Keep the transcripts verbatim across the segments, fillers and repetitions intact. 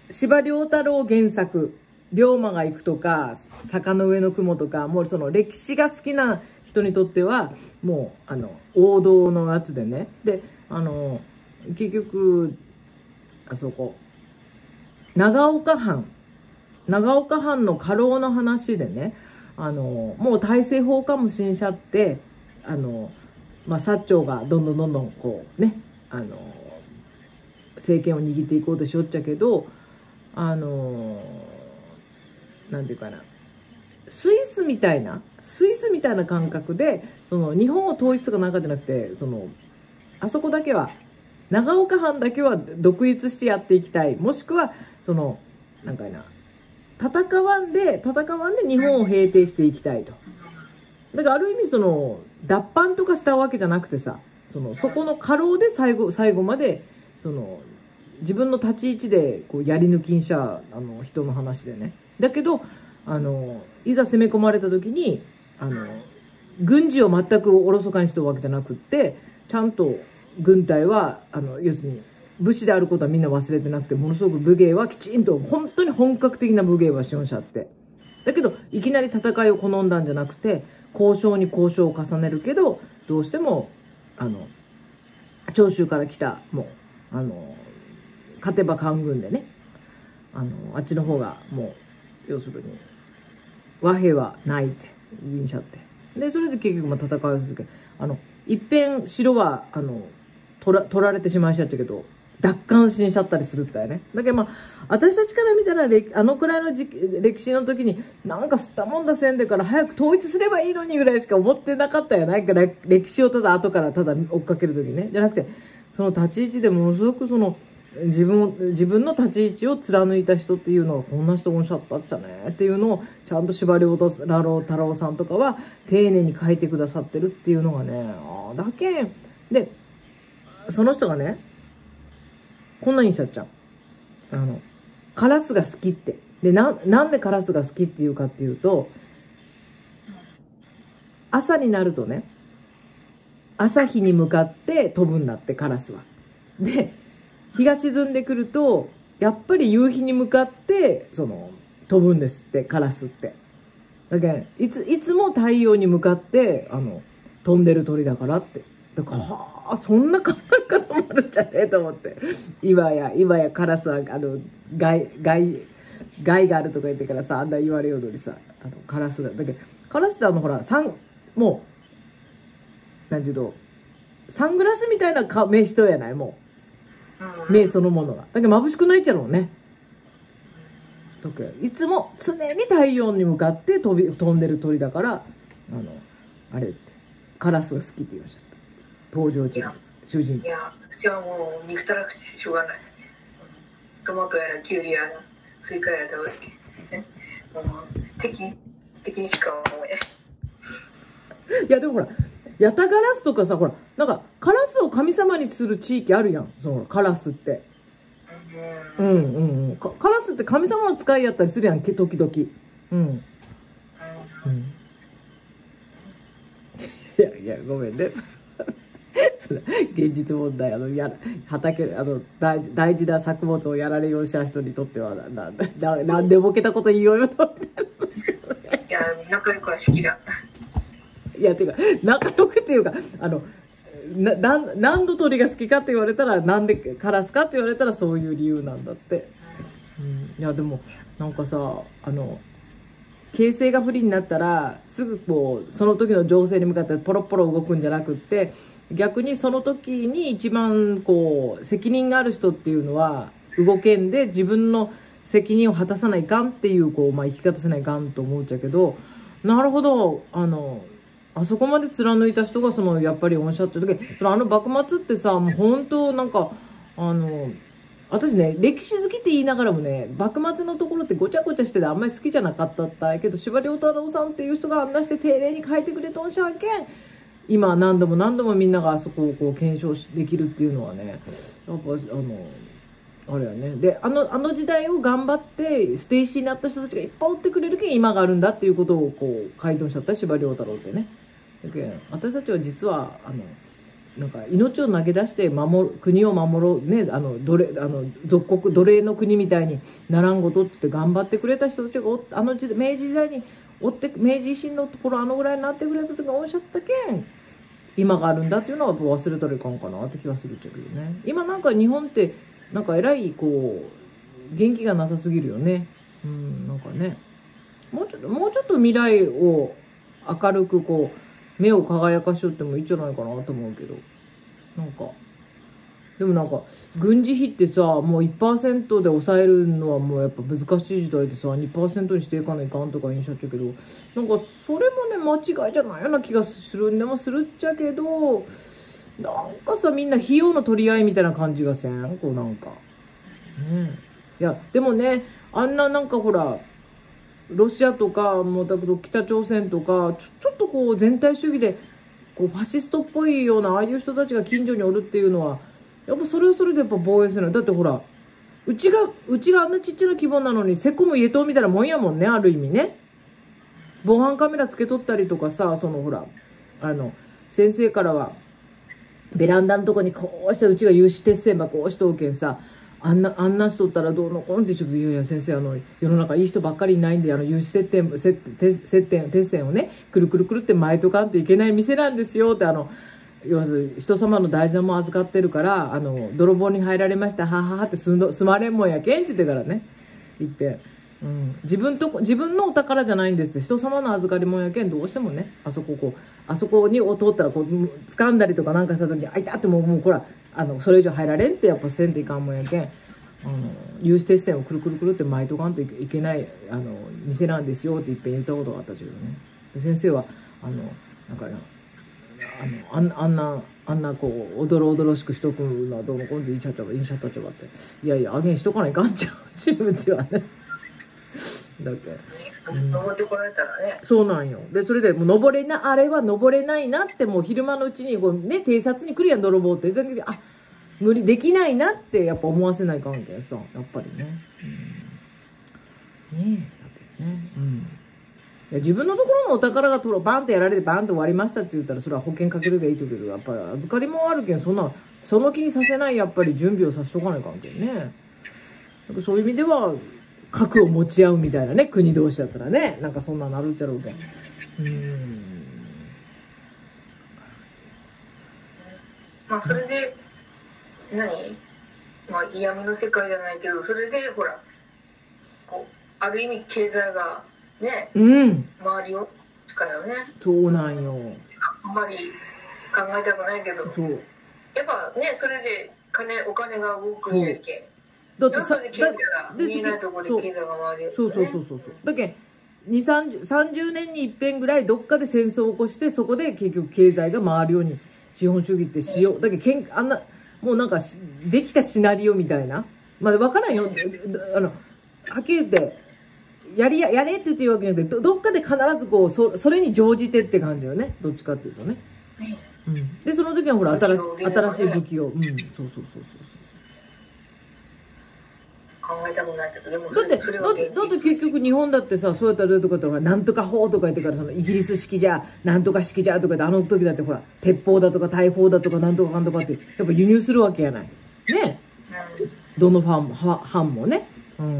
司馬遼太郎原作、龍馬が行くとか、坂の上の雲とか、もうその歴史が好きな人にとっては、もう、あの、王道のやつでね。で、あの、結局、あそこ、長岡藩、長岡藩の家老の話でね、あの、もう大政奉還もしんしゃって、あの、まあ、薩長がどんどんどんどんこうね、あの、政権を握っていこうとしよっちゃけど、あの、なんていうかな、スイスみたいな、スイスみたいな感覚で、その日本を統一とかなんかじゃなくて、その、あそこだけは、長岡藩だけは独立してやっていきたい。もしくは、その、なんかいな、戦わんで、戦わんで日本を平定していきたいと。だからある意味その、脱藩とかしたわけじゃなくてさ、その、そこの家老で最後、最後まで、その、自分の立ち位置で、こう、やり抜きんしゃ、あの、人の話でね。だけど、あの、いざ攻め込まれた時に、あの、軍事を全くおろそかにしてるわけじゃなくって、ちゃんと軍隊は、あの、要するに、武士であることはみんな忘れてなくて、ものすごく武芸はきちんと、本当に本格的な武芸はしよんしゃって。だけど、いきなり戦いを好んだんじゃなくて、交渉に交渉を重ねるけど、どうしても、あの、長州から来た、もう、あの、勝てば官軍でね、あの、あっちの方が、もう、要するに、和平はないって、言いんしゃって。で、それで結局、まあ、戦いを続け、あの、一遍、城は、あの、取ら、取られてしまいしちゃったけど、奪還しんしゃったりするったよね。だけどまあ、私たちから見たら、あのくらいの時歴史の時に、なんか吸ったもんだせんでから早く統一すればいいのにぐらいしか思ってなかったよ。なんか歴史をただ後からただ追っかける時にね。じゃなくて、その立ち位置でものすごくその、自分、自分の立ち位置を貫いた人っていうのがこんな人おんしゃったっちゃねっていうのを、ちゃんと司馬遼太郎さんとかは丁寧に書いてくださってるっていうのがね、ああ、だけん。で、その人がね、こんなにしちゃっちゃう。あの、カラスが好きって。で、な、なんでカラスが好きっていうかっていうと、朝になるとね、朝日に向かって飛ぶんだって、カラスは。で、日が沈んでくると、やっぱり夕日に向かって、その、飛ぶんですって、カラスって。だけど、いつ、いつも太陽に向かって、あの、飛んでる鳥だからって。だから、はあ、そんな考え方もあるんじゃねえと思って。今や、今やカラスは、あの、害、害、害があるとか言ってからさ、あんな言われようのにさ、あの、カラスが。だけど、カラスってあの、ほら、サン、もう、なんていうと、サングラスみたいな目しとやない、もう。目そのものが。だけど眩しくないっちゃろうね。いつも常に太陽に向かって飛び、飛んでる鳥だから、あの、あれって、カラスが好きって言いました。登場人物、主人公。 いや、うちはもう憎たらくてしょうがない。トマトやらキュウリやら、スイカやら食べて、もう敵、敵にしか思え。いや、でもほら、ヤタガラスとかさ、ほら、なんか、カラスを神様にする地域あるやん。その、カラスって。うんうんうん。カラスって神様の使いやったりするやん、時々。うん。うん。いやいや、ごめんね。現実問題、あの、や、畑、あの、大事、大事な作物をやられようした人にとっては、な、な、な、なんでボケたこと言おうよと思って。 いや、仲良くはしきら。 いや、ていうか、仲良くっていうか、あの、な、なん、何の鳥が好きかって言われたら、なんでカラスかって言われたらそういう理由なんだって。うん、いや、でも、なんかさ、あの、形勢が不利になったら、すぐこう、その時の情勢に向かってポロポロ動くんじゃなくって、逆にその時に一番こう、責任がある人っていうのは、動けんで自分の責任を果たさないかんっていう、こう、まあ、生き方せないかんと思っちゃうけど、なるほど、あの、あそこまで貫いた人が、その、やっぱりおっしゃってる時、そのあの幕末ってさ、もう本当なんか、あの、私ね、歴史好きって言いながらもね、幕末のところってごちゃごちゃしててあんまり好きじゃなかったったけど、司馬遼太郎さんっていう人があんなして丁寧に書いてくれとんしゃけん、今何度も何度もみんながあそこをこう検証できるっていうのはね、やっぱ、あの、あれやね。で、あの、あの時代を頑張って、ステイシーになった人たちがいっぱい追ってくれるけん、今があるんだっていうことをこう、書いておっしゃった司馬遼太郎ってね。だけど私たちは実は、あの、 なんか命を投げ出して守る、国を守ろう、ね、あの、奴隷、あの、属国、奴隷の国みたいにならんごとって言って頑張ってくれた人たちがお、あの時代、明治時代に追って、明治維新のところあのぐらいになってくれた時がおっしゃったけん、今があるんだっていうのは忘れたらいかんかなって気はするっちゃけどね。今なんか日本って、なんか偉い、こう、元気がなさすぎるよね。うん、なんかね。もうちょっと、もうちょっと未来を明るくこう、目を輝かしとってもいいんじゃないかなと思うけど。なんか。でもなんか、軍事費ってさ、もう いちパーセント で抑えるのはもうやっぱ難しい時代でさ、にパーセント にしていかないかんとか言いしゃっちゃうけど、なんかそれもね、間違いじゃないような気がするんでもするっちゃけど、なんかさ、みんな費用の取り合いみたいな感じがせんこうなんか。ねえ。いや、でもね、あんななんかほら、ロシアとか、もうだけど北朝鮮とか、ちょ、ちょっとこう全体主義で、こうファシストっぽいような、ああいう人たちが近所におるっていうのは、やっぱそれはそれでやっぱ防衛するの。だってほら、うちが、うちがあんなちっちゃな規模なのに、せこむ家島みたいなもんやもんね、ある意味ね。防犯カメラつけとったりとかさ、そのほら、あの、先生からは、ベランダのとこにこうしてうちが有刺鉄線ばこうしておけんさ、あんな、あんなしとったらどうのこうのってちょっと、いやいや先生、あの、世の中いい人ばっかりいないんで、あの、有刺接点、接接点、鉄線をね、くるくるくるって巻いとかんといけない店なんですよって、あの、要するに人様の大事なもん預かってるから、あの、泥棒に入られました、はははってすんど、すまれんもんやけんって言ってからね、言って、うん、自分とこ、自分のお宝じゃないんですって、人様の預かりもんやけん、どうしてもね、あそここう、あそこに通ったらこう、掴んだりとかなんかした時に、あいたってもう、もうこら、あの、それ以上入られんってやっぱせんといかんもんやけん、あの、有刺鉄線をくるくるくるって巻いとかんといけない、あの、店なんですよっていっぺん言ったことがあったけどね。で先生は、あの、なんかな、あの、あんな、あんなこう、おどろおどろしくしとくのはどうのこうのでいいしゃったば、いいしゃったっちゃばって。いやいや、あげんしとかないかんちゃうし、うちはね。だって。 登ってこられたらね。 そうなんよ。で、それで、もう登れな、あれは登れないなって、もう昼間のうちに、こうね、偵察に来るやん、泥棒って。だけど、あ、無理、できないなって、やっぱ思わせないかんけどさ、やっぱりね。うん、ねえ、だってね。うん。いや自分のところのお宝がとろバンってやられてバンって終わりましたって言ったら、それは保険かけときゃいいとけど、やっぱり預かりもあるけん、そんな、その気にさせない、やっぱり準備をさせとかないかんけんね。そういう意味では、核を持ち合うみたいなね、国同士だったらね、なんかそんななるっちゃろうけん。うーん。 まあ、それで、何まあ、嫌味の世界じゃないけど、それで、ほら、こう、ある意味経済が、ね、 うん。 周りを使うよね。 そうなんよ。 あんまり考えたくないけど。 そう。 やっぱね、それで金、お金が動くんやけん。 だってさ、 経済が見えないところで経済が回るよね。 そうそうそうそうそう。だけん、に、さんじゅう、さんじゅうねんに一遍ぐらいどっかで戦争を起こして、そこで結局経済が回るように資本主義ってしよう。だけど、けん、あんな、もうなんか、できたシナリオみたいな。まあ、わからんよ。あの、はっきり言って、やりや、やれって言って言うわけじゃなくて、ど、どっかで必ずこう、そ、それに乗じてって感じよね。どっちかっていうとね。うん。で、その時はほら、新しい、新しい武器を。うん。そうそうそうそう。 考えたくないけど、でもだって、だって、だって結局日本だってさ、そうやったらどういうとこってほら、なんとか法とか言ってから、そのイギリス式じゃ、なんとか式じゃとかって、あの時だってほら、鉄砲だとか大砲だとかなんとかかんとかって、やっぱ輸入するわけやない。ね。うん、どのファンも、藩もね。うん。うん、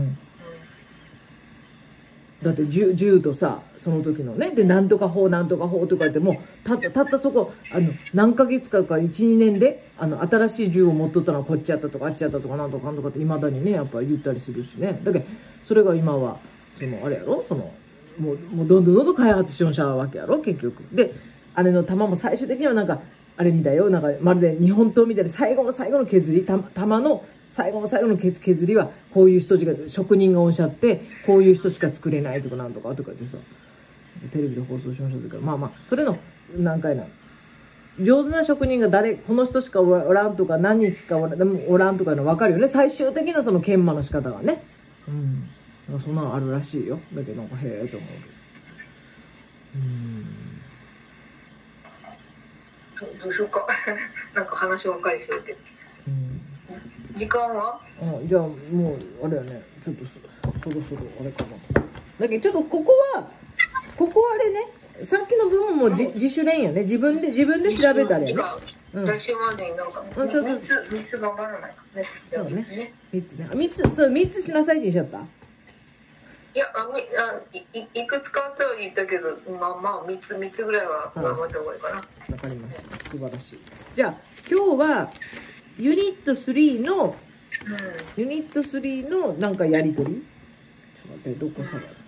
だって銃、銃とさ、その時のね。で、なんとか法、なんとか法とか言って、もう、たった、たったそこ、あの、何ヶ月かかいち、にねんで、あの、新しい銃を持っとったのはこっちやったとか、あっちやったとか、なんとかなんとかって未だにね、やっぱり言ったりするしね。だけど、それが今は、その、あれやろその、もう、もうどんどんどんどん開発しようしゃうわけやろ結局。で、あれの弾も最終的にはなんか、あれみたいよ。なんか、まるで日本刀みたいな最後の最後の削り、た弾の、最後の最後の削削りは、こういう人しか、職人がおっしゃって、こういう人しか作れないとかなんとかとかってさ、テレビで放送しましょうから、まあまあ、それの、何回な。上手な職人が誰、この人しかおらんとか、何人しかおらん、おらんとかいうの分かるよね。最終的なその研磨の仕方がね。うん。そんなのあるらしいよ。だけどなんか、へえと思うけど。 うん。どうしようか。なんか話ばっかりしてるけど。うん。時間はうん、じゃあもう、あれやね、ちょっとそ、そろそろあれかな。だけどちょっとここは、ここはあれね、さっきの部分もじ自主練やね。自分で、自分で調べたらね。 うん来週までになんかうんそうそうみっつみっつ頑張らないかね。じゃあそうねみっつね。 みっつね。あみっつ、そう、みっつしなさいって言っちゃった。 いや、あみあいいいくつかとは言ったけど、まあまあみっつみっつぐらいは頑張った方がいいかな。 わかりました。素晴らしい。じゃあ、今日は、ユニットスリーの、 うん。 ユニットスリーのなんかやりとりちょっと待って、どこ探る